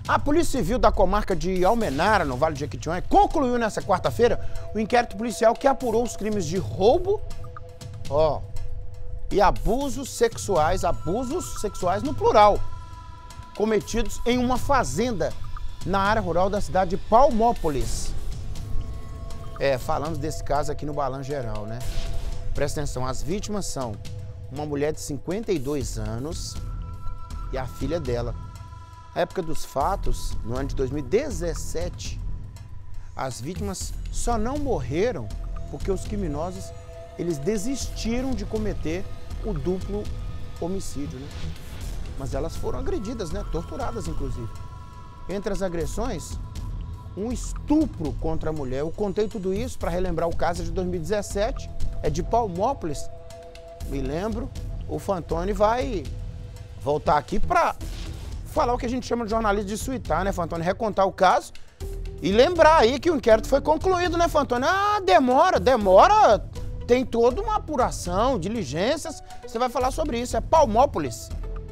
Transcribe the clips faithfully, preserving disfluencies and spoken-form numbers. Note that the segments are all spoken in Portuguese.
A Polícia Civil da comarca de Almenara, no Vale do Jequitinhonha, concluiu nesta quarta-feira o inquérito policial que apurou os crimes de roubo, ó, e abusos sexuais, abusos sexuais no plural, cometidos em uma fazenda na área rural da cidade de Palmópolis. É, falamos desse caso aqui no Balanço Geral, né? Presta atenção, as vítimas são uma mulher de cinquenta e dois anos e a filha dela. Na época dos fatos, no ano de dois mil e dezessete, as vítimas só não morreram porque os criminosos, eles desistiram de cometer o duplo homicídio, né? Mas elas foram agredidas, né? Torturadas, inclusive. Entre as agressões, um estupro contra a mulher. Eu contei tudo isso para relembrar o caso de dois mil e dezessete, é de Palmópolis, me lembro. O Fantoni vai voltar aqui para falar o que a gente chama de jornalismo de suitar, né, Fantoni? Recontar o caso e lembrar aí que o inquérito foi concluído, né, Fantoni? Ah, demora, demora, tem toda uma apuração, diligências, você vai falar sobre isso, é Palmópolis.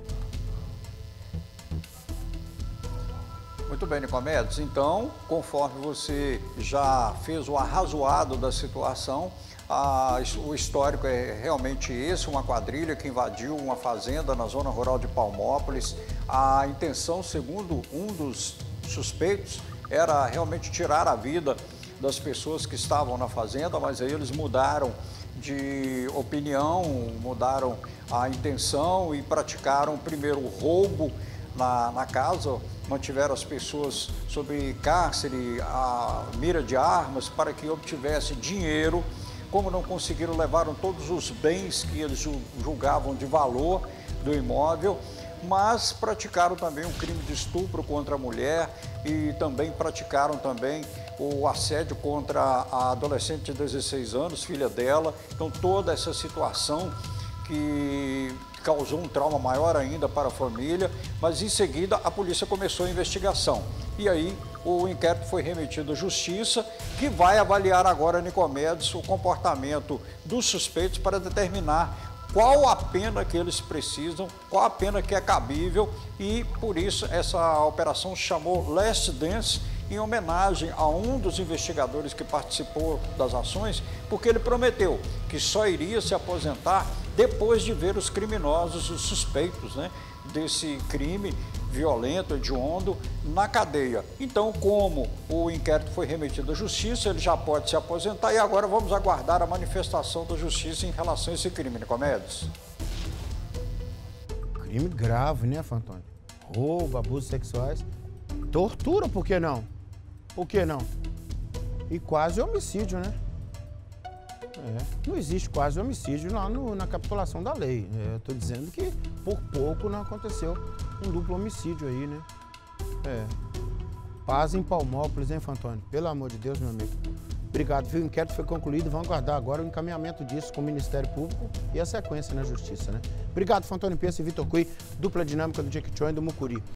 Muito bem, Nicomedes. Então, conforme você já fez o arrazoado da situação, a, o histórico é realmente esse, uma quadrilha que invadiu uma fazenda na zona rural de Palmópolis. A intenção, segundo um dos suspeitos, era realmente tirar a vida das pessoas que estavam na fazenda, mas aí eles mudaram de opinião, mudaram a intenção e praticaram primeiro o roubo na, na casa, mantiveram as pessoas sob cárcere, a mira de armas para que obtivesse dinheiro. Como não conseguiram, levaram todos os bens que eles julgavam de valor do imóvel, mas praticaram também um crime de estupro contra a mulher e também praticaram também o assédio contra a adolescente de dezesseis anos, filha dela. Então toda essa situação que causou um trauma maior ainda para a família, mas em seguida a polícia começou a investigação. E aí o inquérito foi remetido à Justiça, que vai avaliar agora, Nicomedes, o comportamento dos suspeitos para determinar qual a pena que eles precisam, qual a pena que é cabível, e por isso essa operação se chamou Last Dance, em homenagem a um dos investigadores que participou das ações, porque ele prometeu que só iria se aposentar depois de ver os criminosos, os suspeitos, né, desse crime violento, hediondo, na cadeia. Então, como o inquérito foi remetido à Justiça, ele já pode se aposentar e agora vamos aguardar a manifestação da Justiça em relação a esse crime, Nicomedes. Crime grave, né, Fantoni? Roubo, abusos sexuais, tortura, por que não? Por que não? E quase homicídio, né? É, não existe quase homicídio lá no, na capitulação da lei. É, eu estou dizendo que por pouco não aconteceu um duplo homicídio aí, né? É. Paz em Palmópolis, hein, Fantoni? Pelo amor de Deus, meu amigo. Obrigado, viu? O inquérito foi concluído. Vamos aguardar agora o encaminhamento disso com o Ministério Público e a sequência na Justiça, né? Obrigado, Fantoni Pensa e Vitor Cui, dupla dinâmica do Jequitinhonha e do Mucuri.